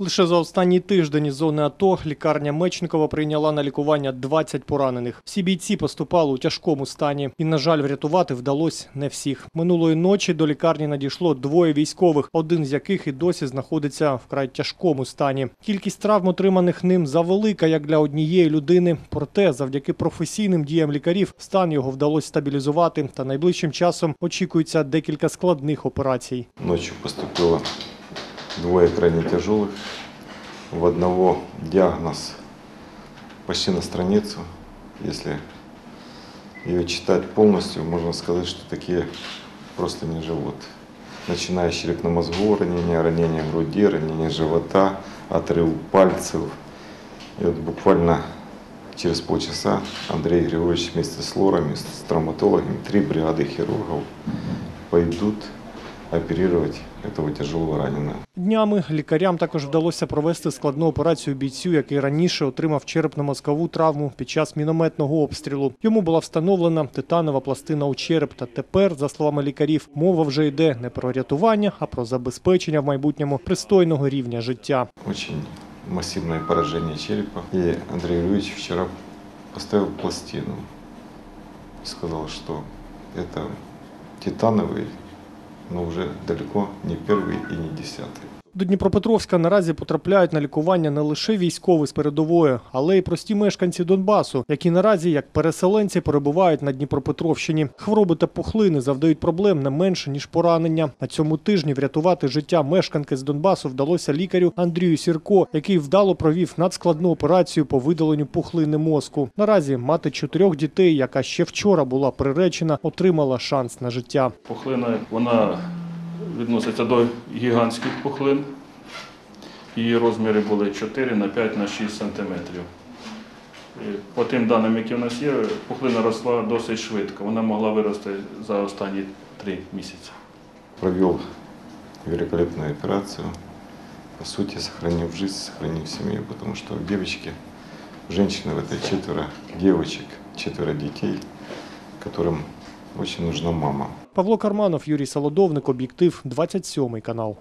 Лише за останній тиждень із зони АТО лікарня Мечникова прийняла на лікування 20 поранених. Всі бійці поступали у тяжкому стані. І, на жаль, врятувати вдалося не всіх. Минулої ночі до лікарні надійшло 2 військових, один з яких і досі знаходиться в вкрай тяжкому стані. Кількість травм, отриманих ним, завелика, як для однієї людини. Проте, завдяки професійним діям лікарів, стан його вдалося стабілізувати. Та найближчим часом очікується декілька складних операцій. Ночью поступило 2 крайне тяжелых. В одного диагноз почти на страницу. Если ее читать полностью, можно сказать, что такие просто не живут. Начиная с черепно-мозгового ранения, ранения груди, ранения живота, отрыв пальцев. И вот буквально через полчаса Андрей Григорьевич вместе с лорами, с травматологами, 3 бригады хирургов пойдут оперировать этого тяжелого раненого. Днями лікарям також вдалося провести складну операцію бійцю, який раніше отримав черепно-мозкову травму під час мінометного обстрілу. Йому була встановлена титанова пластина у череп. Та тепер, за словами лікарів, мова вже йде не про рятування, а про забезпечення в майбутньому пристойного рівня життя. Очень массивное поражение черепа. И Андрей Григорьевич вчера поставил пластину. Сказал, что это титановый, но уже далеко не 1-й и не 10-й. До Дніпропетровська наразі потрапляють на лікування не лише військові з передової, але й прості мешканці Донбасу, які наразі, як переселенці, перебувають на Дніпропетровщині. Хвороби та пухлини завдають проблем не менше, ніж поранення. На цьому тижні врятувати життя мешканки з Донбасу вдалося лікарю Андрію Сірко, який вдало провів надскладну операцію по видаленню пухлини мозку. Наразі мати 4 дітей, яка ще вчора була приречена, отримала шанс на життя. Пухлина, вона відноситься до гігантських пухлин. Її розміри були 4 на 5 на 6 сантиметрів. По тим даним, які в нас є, пухлина росла досить швидко. Вона могла вирости за останні 3 місяці. Провел великолепную операцию. По сути, сохранив жизнь, сохранив семью, потому что у девочки, женщины в этой 4 девочек, 4 детей, которым очень нужна мама. Павло Карманов, Юрій Солодовник, Об'єктив, 27 канал.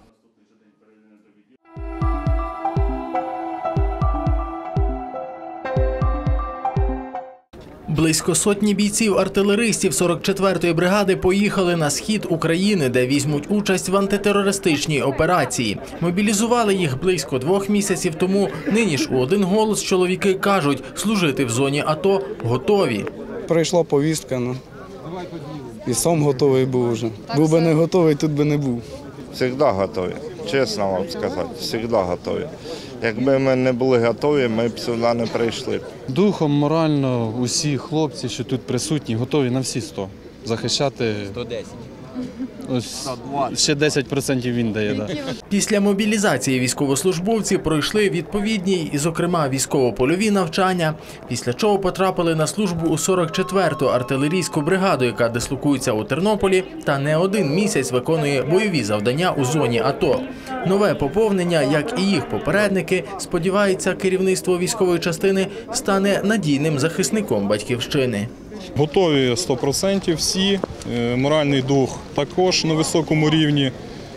Близько сотні бійців-артилеристів 44-ї бригади поїхали на схід України, де візьмуть участь в антитерористичній операції. Мобілізували їх близько 2 місяців тому. Нині ж у один голос чоловіки кажуть, служити в зоні АТО готові. Прийшла повістка, і сам готовий був вже. Був би не готовий, тут би не був. Завжди готові, чесно вам сказати, завжди готові. Якби ми не були готові, ми б сюди не прийшли. Духом, морально, усі хлопці, що тут присутні, готові на всі 100. Захищати 110. Ось ще 10% він дає. Да. Після мобілізації військовослужбовці пройшли відповідні і, зокрема, військово-польові навчання, після чого потрапили на службу у 44-ту артилерійську бригаду, яка дислокується у Тернополі та не 1 місяць виконує бойові завдання у зоні АТО. Нове поповнення, як і їх попередники, сподівається, керівництво військової частини стане надійним захисником батьківщини. Готові 100% всі, моральний дух також на високому рівні.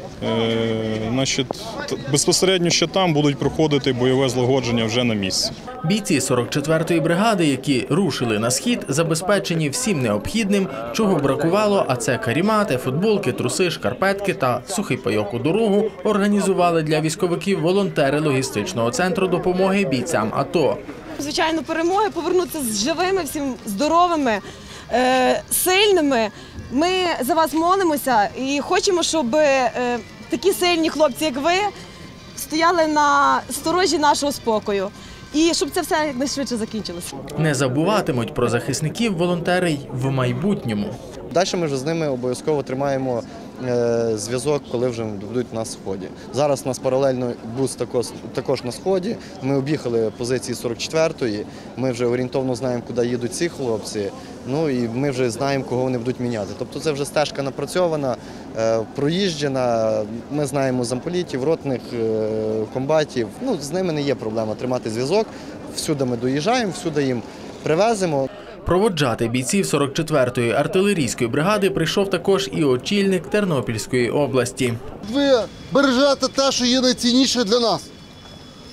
Безпосередньо ще там будуть проходити бойове злагодження вже на місці. Бійці 44-ї бригади, які рушили на схід, забезпечені всім необхідним, чого бракувало, а це карімати, футболки, труси, шкарпетки та сухий пайок у дорогу організували для військовиків волонтери логістичного центру допомоги бійцям АТО. Звичайно, перемоги, повернутися з живими, всім здоровими, сильними. Ми за вас молимося і хочемо, щоб такі сильні хлопці, як ви, стояли на сторожі нашого спокою. І щоб це все якнайшвидше закінчилося. Не забуватимуть про захисників волонтери й в майбутньому. Далі ми вже з ними обов'язково тримаємо зв'язок, коли вже будуть на сході. Зараз у нас паралельно бус також на сході. Ми об'їхали позиції 44-ї, ми вже орієнтовно знаємо, куди їдуть ці хлопці, ну і ми вже знаємо, кого вони будуть міняти. Тобто це вже стежка напрацьована, проїжджена, ми знаємо замполітів, ротних, комбатів, ну з ними не є проблема тримати зв'язок, всюди ми доїжджаємо, всюди їм привеземо. Проводжати бійців 44-ї артилерійської бригади прийшов також і очільник Тернопільської області. Ви бережете те, що є найцінніше для нас.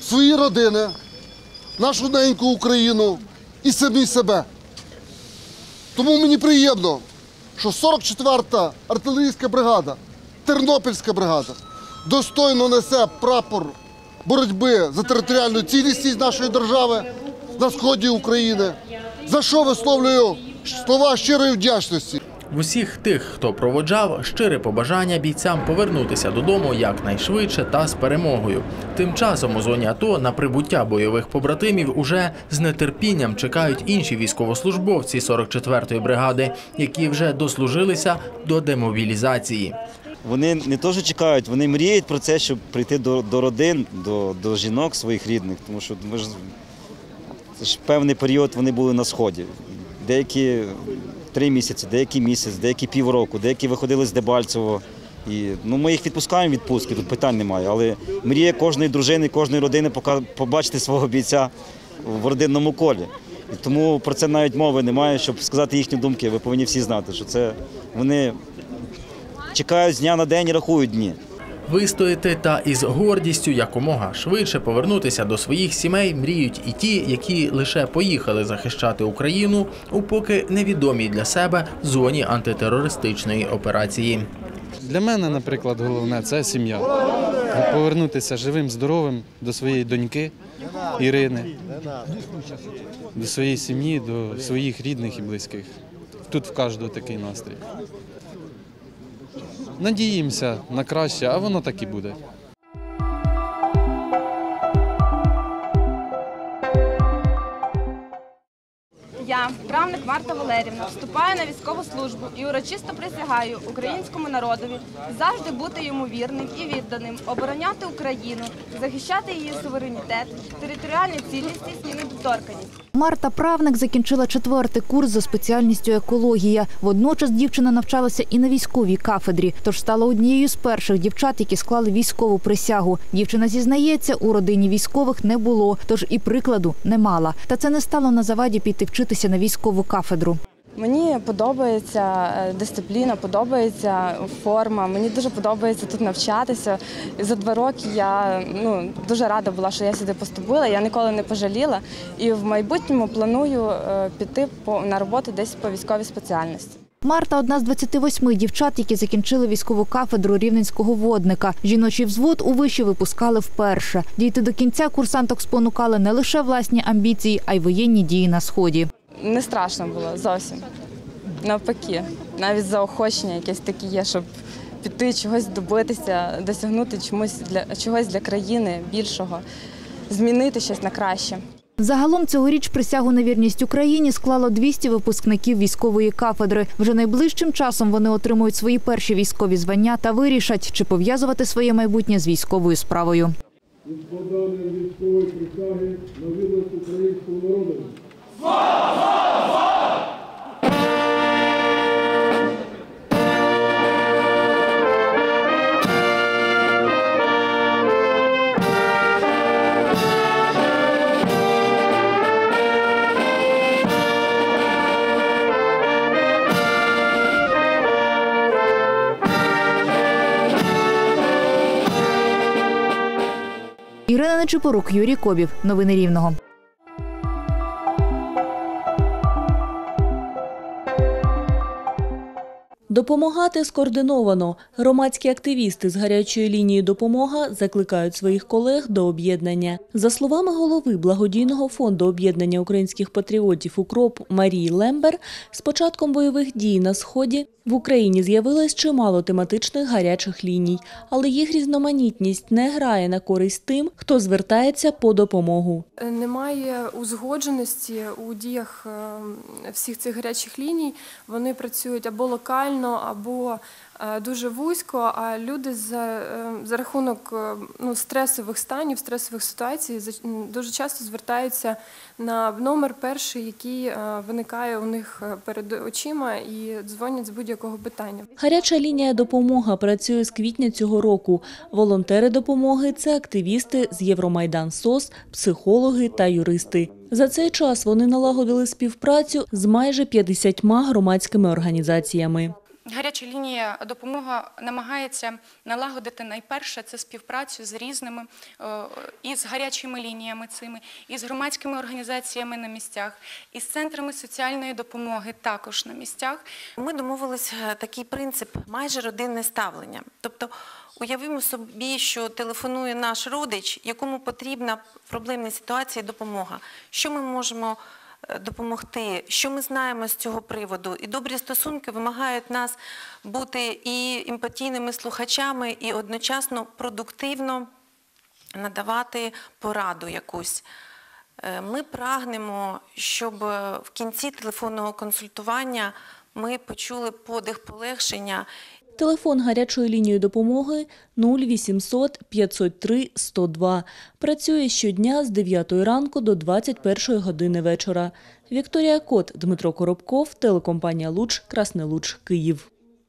свої родини, нашу неньку Україну і самі себе. Тому мені приємно, що 44-та артилерійська бригада, Тернопільська бригада, достойно несе прапор боротьби за територіальну цілісність нашої держави на сході України, за що висловлюю слова щирої вдячності. В усіх тих, хто проводжав, щире побажання бійцям повернутися додому якнайшвидше та з перемогою. Тим часом у зоні АТО на прибуття бойових побратимів уже з нетерпінням чекають інші військовослужбовці 44-ї бригади, які вже дослужилися до демобілізації. Вони не теж чекають, вони мріють про це, щоб прийти до родин, до жінок своїх рідних, тому що це ж певний період вони були на Сході. Деякі 3 місяці, деякі місяць, деякі півроку, деякі виходили з Дебальцевого. І, ми їх відпускаємо в відпустки, тут питань немає, але мріє кожної дружини, кожної родини побачити свого бійця в родинному колі. І тому про це навіть мови немає, щоб сказати їхні думки. Ви повинні всі знати, що це вони чекають з дня на день і рахують дні. Вистояти та із гордістю якомога швидше повернутися до своїх сімей мріють і ті, які лише поїхали захищати Україну у поки невідомій для себе зоні антитерористичної операції. Для мене, наприклад, головне – це сім'я. Повернутися живим, здоровим до своєї доньки Ірини, до своєї сім'ї, до своїх рідних і близьких. Тут в кожного такий настрій. Надіємося на краще, а воно так і буде. Я, правник Марта Валерівна, вступаю на військову службу і урочисто присягаю українському народові завжди бути йому вірним і відданим, обороняти Україну, захищати її суверенітет, територіальну цілісність і недоторканність. Марта Правник закінчила 4-й курс за спеціальністю екологія. Водночас дівчина навчалася і на військовій кафедрі, тож стала однією з перших дівчат, які склали військову присягу. Дівчина зізнається, у родині військових не було, тож і прикладу не мала. Та це не стало на заваді піти вчитися на військову кафедру. Мені подобається дисципліна, подобається форма, мені дуже подобається тут навчатися. За 2 роки я дуже рада була, що я сюди поступила, я ніколи не пожаліла. І в майбутньому планую піти на роботу десь по військовій спеціальності. Марта – одна з 28 дівчат, які закінчили військову кафедру рівненського водника. Жіночий взвод у виші випускали вперше. Дійти до кінця курсанток спонукали не лише власні амбіції, а й воєнні дії на Сході. Не страшно було зовсім. Навпаки, навіть заохочення якесь таке є, щоб піти чогось добитися, досягнути чогось для країни більшого, змінити щось на краще. Загалом цьогоріч присягу на вірність Україні склало 200 випускників військової кафедри. Вже найближчим часом вони отримують свої перші військові звання та вирішать, чи пов'язувати своє майбутнє з військовою справою. Із поданням військової присяги на вірність українському народу. Ірина Нечипорук, Юрій Кобів. Новини Рівного. Допомагати скоординовано. Громадські активісти з гарячої лінії «Допомога» закликають своїх колег до об'єднання. За словами голови благодійного фонду об'єднання українських патріотів «УКРОП» Марії Лембер, з початком бойових дій на Сході в Україні з'явилось чимало тематичних гарячих ліній, але їх різноманітність не грає на користь тим, хто звертається по допомогу. Немає узгодженості у діях всіх цих гарячих ліній. Вони працюють або локально, або дуже вузько, а люди за рахунок стресових станів, стресових ситуацій дуже часто звертаються на номер перший, який виникає у них перед очима, і дзвонять з будь-якого питання. Гаряча лінія «Допомога» працює з квітня цього року. Волонтери допомоги – це активісти з Євромайдан СОС, психологи та юристи. За цей час вони налагодили співпрацю з майже 50 громадськими організаціями. Гаряча лінія допомога намагається налагодити найперше це співпрацю з різними, із гарячими лініями цими, із громадськими організаціями на місцях, із центрами соціальної допомоги також на місцях. Ми домовилися такий принцип майже родинне ставлення. Тобто уявимо собі, що телефонує наш родич, якому потрібна в проблемній ситуації допомога. Що ми можемо допомогти, що ми знаємо з цього приводу. І добрі стосунки вимагають нас бути і емпатійними слухачами, і одночасно продуктивно надавати пораду якусь. Ми прагнемо, щоб в кінці телефонного консультування ми почули подих полегшення. Телефон гарячої лінії допомоги 0800 503 102. Працює щодня з 9 ранку до 21 години вечора. Вікторія Кот, Дмитро Коробков, телекомпанія «Луч», Красне Луч, Київ.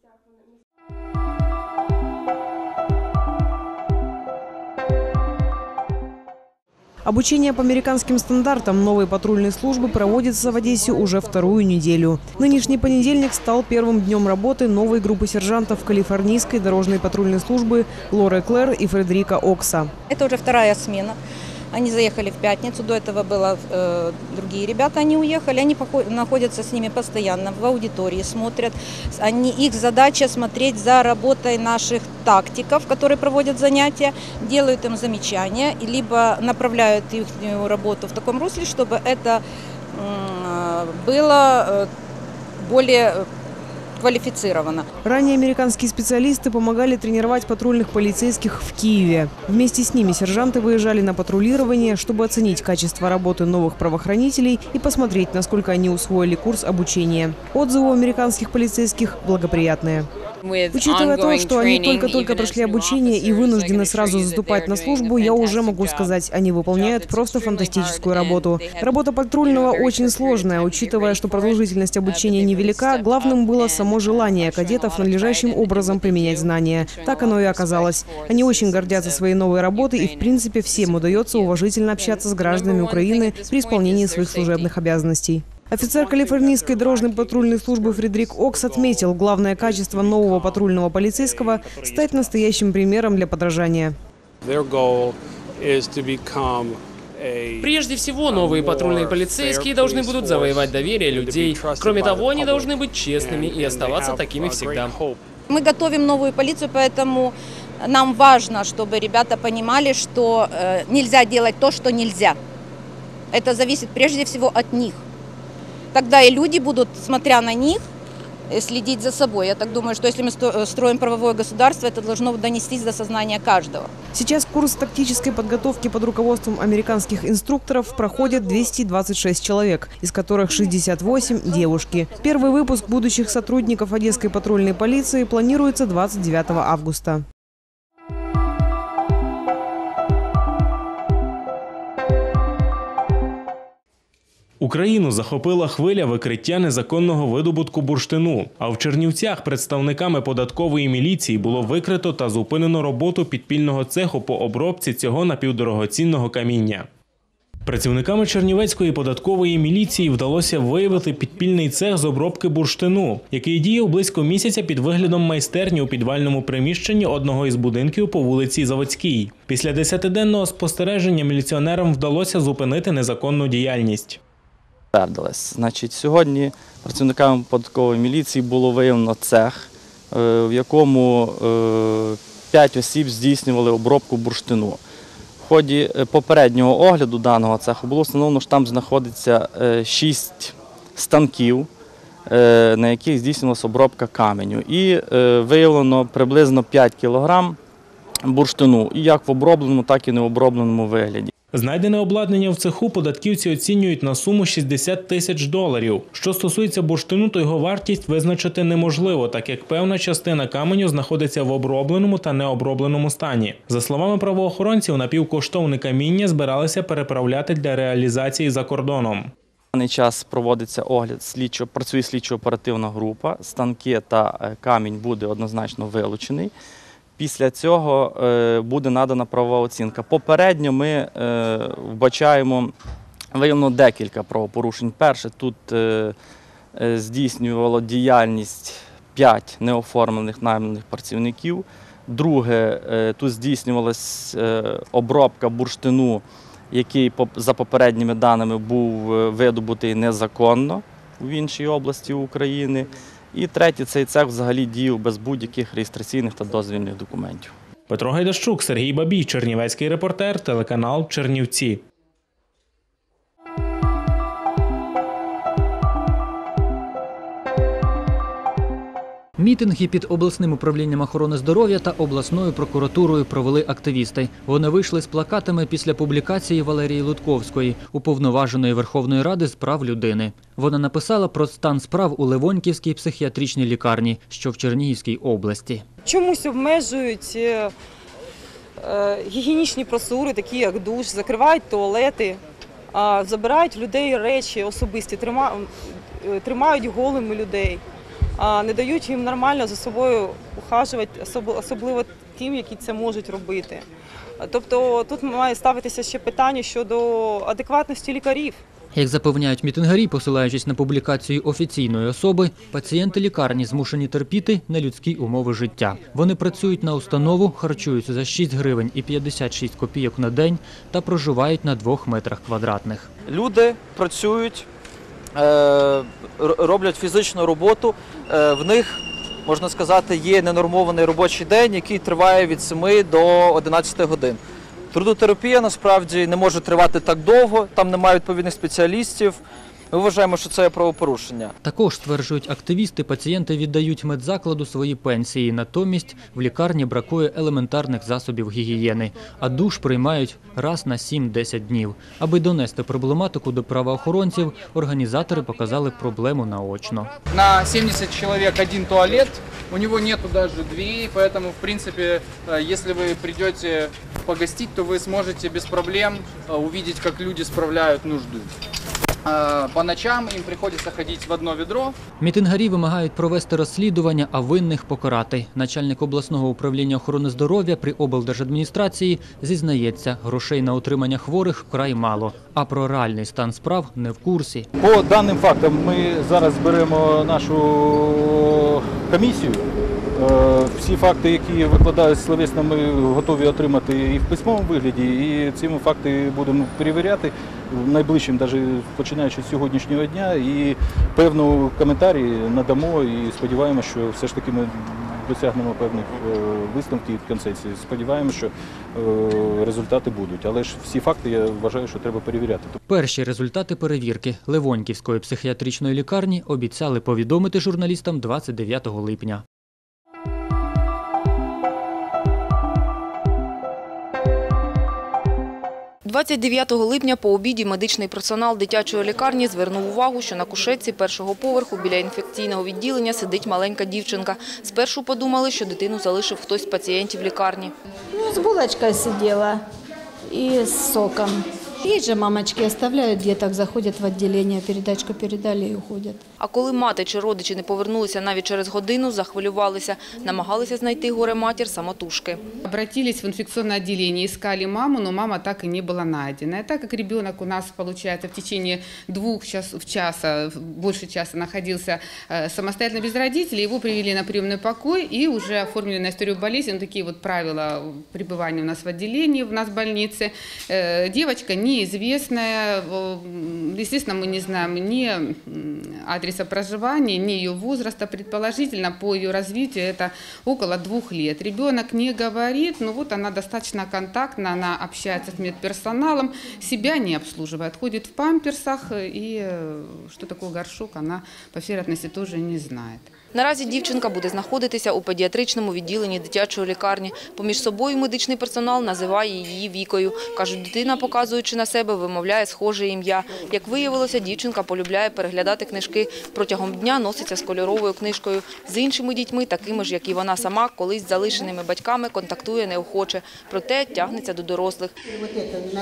Обучение по американским стандартам новой патрульной службы проводится в Одессе уже вторую неделю. Нынешний понедельник стал первым днем работы новой группы сержантов калифорнийской дорожной патрульной службы Лоры Клэр и Фредерика Окса. Это уже вторая смена. Они заехали в пятницу, до этого было другие ребята, они уехали, они находятся с ними постоянно в аудитории, смотрят. Их задача смотреть за работой наших тактиков, которые проводят занятия, делают им замечания, либо направляют их работу в таком русле, чтобы это было более квалифицировано. Ранее американские специалисты помогали тренировать патрульных полицейских в Киеве. Вместе с ними сержанты выезжали на патрулирование, чтобы оценить качество работы новых правоохранителей и посмотреть, насколько они усвоили курс обучения. Отзывы у американских полицейских благоприятные. Учитывая то, что они только-только прошли обучение и вынуждены сразу заступать на службу, я уже могу сказать, они выполняют просто фантастическую работу. Работа патрульного очень сложная, учитывая, что продолжительность обучения невелика, главным было само желание кадетов надлежащим образом применять знания. Так оно и оказалось. Они очень гордятся своей новой работой и, в принципе, всем удается уважительно общаться с гражданами Украины при исполнении своих служебных обязанностей. Офицер калифорнийской дорожной патрульной службы Фредерик Окс отметил, главное качество нового патрульного полицейского – стать настоящим примером для подражания. Прежде всего, новые патрульные полицейские должны будут завоевать доверие людей. Кроме того, они должны быть честными и оставаться такими всегда. Мы готовим новую полицию, поэтому нам важно, чтобы ребята понимали, что нельзя делать то, что нельзя. Это зависит прежде всего от них. Тогда и люди будут, смотря на них, следить за собой. Я так думаю, что если мы строим правовое государство, это должно донестись до сознания каждого. Сейчас курс тактической подготовки под руководством американских инструкторов проходят 226 человек, из которых 68 – девушки. Первый выпуск будущих сотрудников Одесской патрульной полиции планируется 29 августа. Україну захопила хвиля викриття незаконного видобутку бурштину. А в Чернівцях представниками податкової міліції було викрито та зупинено роботу підпільного цеху по обробці цього напівдорогоцінного каміння. Працівниками Чернівецької податкової міліції вдалося виявити підпільний цех з обробки бурштину, який діяв близько місяця під виглядом майстерні у підвальному приміщенні одного із будинків по вулиці Заводській. Після 10-денного спостереження міліціонерам вдалося зупинити незаконну діяльність. Значить, сьогодні працівниками податкової міліції було виявлено цех, в якому 5 осіб здійснювали обробку бурштину. В ході попереднього огляду даного цеху було встановлено, що там знаходиться 6 станків, на яких здійснювалася обробка каменю. І виявлено приблизно 5 кілограм бурштину, і як в обробленому, так і необробленому вигляді. Знайдене обладнання в цеху податківці оцінюють на суму $60 тисяч. Що стосується бурштину, то його вартість визначити неможливо, так як певна частина каменю знаходиться в обробленому та необробленому стані. За словами правоохоронців, напівкоштовне каміння збиралися переправляти для реалізації за кордоном. На даний час проводиться огляд, працює слідчо-оперативна група, станки та камінь буде однозначно вилучений. Після цього буде надана правова оцінка. Попередньо ми вбачаємо виявлено декілька правопорушень. Перше, тут здійснювало діяльність 5 неоформлених найманих працівників. Друге, тут здійснювалася обробка бурштину, який, за попередніми даними, був видобутий незаконно в іншій області України. І третє, цей цех взагалі діяв без будь-яких реєстраційних та дозвільних документів. Петро Гайдащук, Сергій Бабій, Чернівецький репортер, телеканал Чернівці. Мітинги під обласним управлінням охорони здоров'я та обласною прокуратурою провели активісти. Вони вийшли з плакатами після публікації Валерії Лутковської, уповноваженої Верховної Ради з прав людини. Вона написала про стан справ у Левоньківській психіатричній лікарні, що в Чернігівській області. Чомусь обмежують гігієнічні процедури, такі як душ, закривають туалети, забирають людей речі особисті, тримають голими людей. Не дають їм нормально за собою ухажувати, особливо тим, які це можуть робити. Тобто тут має ставитися ще питання щодо адекватності лікарів. Як запевняють мітингарі, посилаючись на публікацію офіційної особи, пацієнти лікарні змушені терпіти нелюдські умови життя. Вони працюють на установу, харчуються за 6 гривень і 56 копійок на день та проживають на 2 метрах квадратних. Люди працюють, роблять фізичну роботу, в них, можна сказати, є ненормований робочий день, який триває від 7 до 11 годин. Трудотерапія, насправді, не може тривати так довго, там немає відповідних спеціалістів. Ми вважаємо, що це є правопорушення. Також, стверджують активісти, пацієнти віддають медзакладу свої пенсії. Натомість в лікарні бракує елементарних засобів гігієни, а душ приймають раз на 7-10 днів. Аби донести проблематику до правоохоронців, організатори показали проблему наочно. На 70 чоловік один туалет, у нього нету даже дверей, поэтому, в принципе, если вы придете погостить, то вы сможете без проблем увидеть, как люди справляют нужду. По ночам їм приходиться ходити в одно відро. Мітингарі вимагають провести розслідування, а винних покарати. Начальник обласного управління охорони здоров'я при облдержадміністрації зізнається, грошей на утримання хворих вкрай мало, а про реальний стан справ не в курсі. По даним фактам ми зараз зберемо нашу комісію. Всі факти, які викладають словесно, ми готові отримати і в письмовому вигляді, і ці факти будемо перевіряти найближчим, навіть починаючи з сьогоднішнього дня, і певну коментарі надамо і сподіваємося, що все ж таки ми досягнемо певних висновків і концесій. Сподіваємося, що результати будуть, але ж всі факти, я вважаю, що треба перевіряти. Перші результати перевірки Левоньківської психіатричної лікарні обіцяли повідомити журналістам 29 липня. 29 липня по обіді медичний персонал дитячої лікарні звернув увагу, що на кушетці першого поверху біля інфекційного відділення сидить маленька дівчинка. Спершу подумали, що дитину залишив хтось з пацієнтів лікарні. З булочкою сиділа і з соком. Їй же мамочки оставляють діток, заходять в відділення, передачку передали і уходять. А коли мати чи родичі не повернулися навіть через годину, захвилювалися, намагалися знайти горе-матір самотужки. Обратились в инфекционное отделение, искали маму, но мама так и не была найдена. И так как ребенок у нас, получается, в течение больше часа находился самостоятельно без родителей, его привели на приемный покой и уже оформили на историю болезни. Такие вот правила пребывания у нас в отделении, в нас в больнице. Девочка неизвестная, естественно, мы не знаем ни адреса проживания, ни ее возраста. Предположительно, по ее развитию это около 2 лет. Ребенок не говорит, но вот она достаточно контактна, она общается с медперсоналом, себя не обслуживает, ходит в памперсах, и что такое горшок, она, по всей вероятности, тоже не знает. Наразі дівчинка буде знаходитися у педіатричному відділенні дитячої лікарні. Поміж собою медичний персонал називає її Вікою. Кажуть, дитина, показуючи на себе, вимовляє схоже ім'я. Як виявилося, дівчинка полюбляє переглядати книжки. Протягом дня носиться з кольоровою книжкою. З іншими дітьми, такими ж, як і вона сама, колись з залишеними батьками, контактує неохоче. Проте тягнеться до дорослих.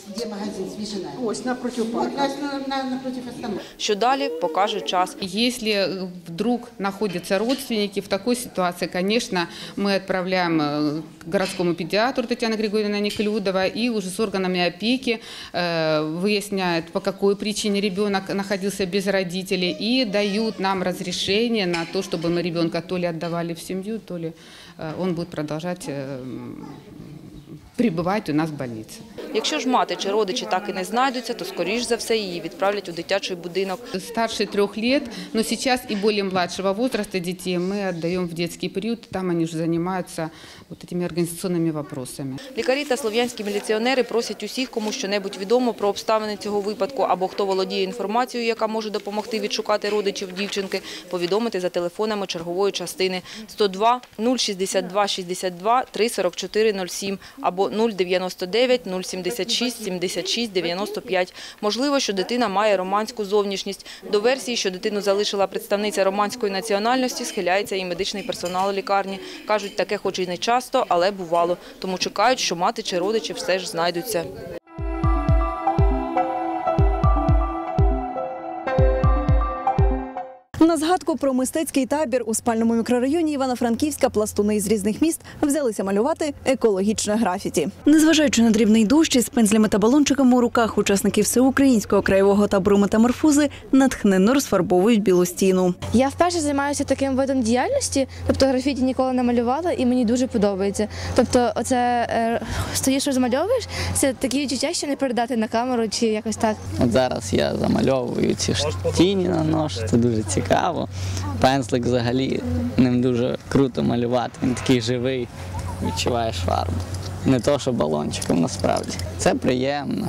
Где магазин «Свежина»? Ось, напротив парка. Напротив остановки. Що далі, покаже час. Если вдруг находятся родственники, в такой ситуации, конечно, мы отправляем к городскому педиатру Татьяны Григорьевны Неклюдова и уже с органами опеки выясняют, по какой причине ребенок находился без родителей и дают нам разрешение на то, чтобы мы ребенка то ли отдавали в семью, то ли он будет продолжать пребывать у нас в больнице. Якщо ж мати чи родичі так і не знайдуться, то скоріш за все її відправлять у дитячий будинок. Старше 3 лет, но сейчас и более младшего возраста детей мы отдаем в детский приют, там они уже занимаются вот этими организационными вопросами. Лікарі та слов'янські міліціонери просять усіх, кому щонебудь відомо про обставини цього випадку або хто володіє інформацією, яка може допомогти відшукати родичів дівчинки, повідомити за телефонами чергової частини 102 062 62 344 07 або 099 076 76 95. Можливо, що дитина має романську зовнішність. До версії, що дитину залишила представниця романської національності, схиляється і медичний персонал лікарні. Кажуть, таке хоч і не часто, але бувало. Тому чекають, що мати чи родичі все ж знайдуться. На згадку про мистецький табір у спальному мікрорайоні Івано-Франківська пластуни із різних міст взялися малювати екологічне графіті. Незважаючи на дрібний дощ, із пензлями та балончиками у руках учасники всеукраїнського краєвого табору метаморфози натхненно розфарбовують білу стіну. Я вперше займаюся таким видом діяльності, тобто графіті ніколи не малювала і мені дуже подобається. Тобто оце стоїш, розмальовуєш, це такі відчуття, що не передати на камеру чи якось так. От зараз я замальовую ці тіні наношу, це дуже цікаво. Пензлик взагалі ним дуже круто малювати, він такий живий, відчуваєш фарбу. Не то, що балончиком насправді. Це приємно.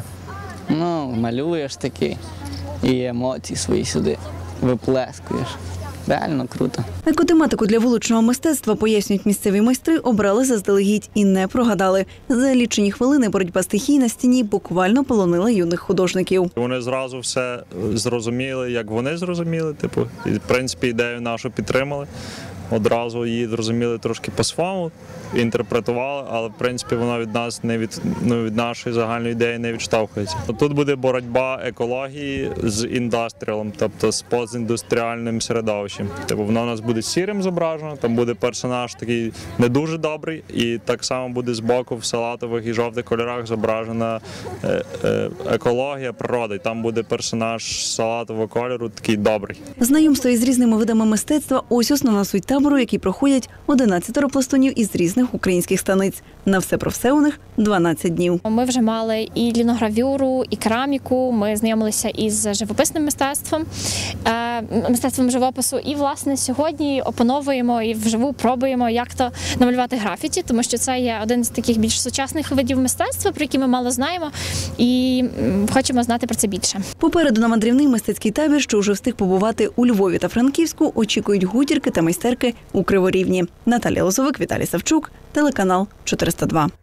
Малюєш таки і емоції свої сюди виплескуєш. Реально круто. Екотематику для вуличного мистецтва, пояснюють місцеві майстри, обрали заздалегідь і не прогадали. За лічені хвилини боротьба стихій на стіні буквально полонила юних художників. Вони зразу все зрозуміли, як вони зрозуміли, і в принципі ідею нашу підтримали. Одразу її зрозуміли трошки по-своєму, інтерпретували, але в принципі вона від нас від нашої загальної ідеї не відштовхується. Тут буде боротьба екології з індастріалом, тобто з постіндустріальним середовищем. Воно у нас буде сірим зображено, там буде персонаж такий не дуже добрий, і так само буде збоку в салатових і жовтих кольорах зображена екологія, природа. І там буде персонаж салатового кольору такий добрий. Знайомство із різними видами мистецтва – ось основна суть табору, який проходять 11 пластунів із різних українських станиць. На все про все у них 12 днів. Ми вже мали і ліногравюру, і кераміку, ми знайомилися із живописним мистецтвом, мистецтвом живопису. І, власне, сьогодні опановуємо і вживу пробуємо, як то намалювати графіті, тому що це є один з таких більш сучасних видів мистецтва, про які ми мало знаємо, і хочемо знати про це більше. Попереду на мандрівний мистецький табір, що вже встиг побувати у Львові та Франківську, очікують гутірки та майстерки у Криворівні. Наталія Лозовик, Віталій Савчук, телеканал 402.